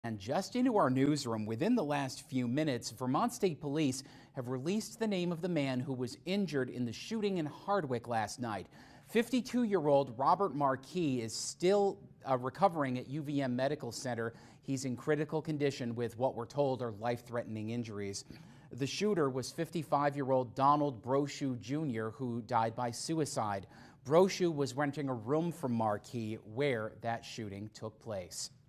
And just into our newsroom, within the last few minutes, Vermont State Police have released the name of the man who was injured in the shooting in Hardwick last night. 52-year-old Robert Marquis is still recovering at UVM Medical Center. He's in critical condition with what we're told are life-threatening injuries. The shooter was 55-year-old Donald Brochu Jr., who died by suicide. Brochu was renting a room from Marquis where that shooting took place.